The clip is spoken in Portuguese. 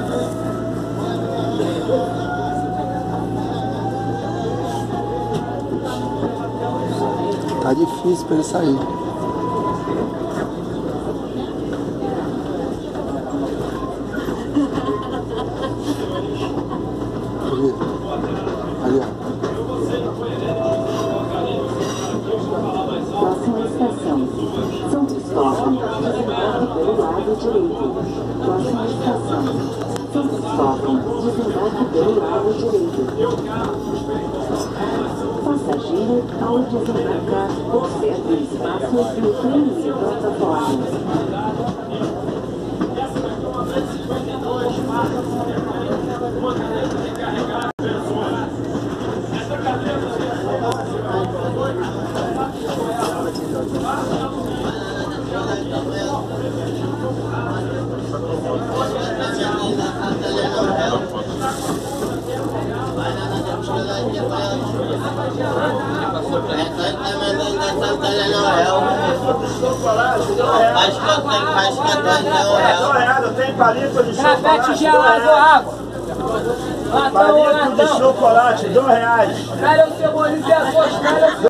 Tá difícil pra ele sair. Ali, ali, ó. Próxima estação, São Cristóvão, desembarque pelo lado direito. Próxima estação, São Cristóvão, desembarque pelo lado direito. Passageiro, ao desembarcar, observe o espaço entre o trem e a plataforma. Tem palito de chocolate. Café gelado, água. Palito de chocolate, R$2. Cara, o seu bolinho é gostoso.